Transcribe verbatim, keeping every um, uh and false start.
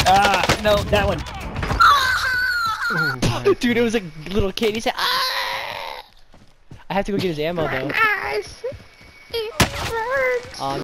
Ah, no, that one. Dude, it was a little kid. He said, ah! I have to go get his ammo though. Gosh, it burns. Um,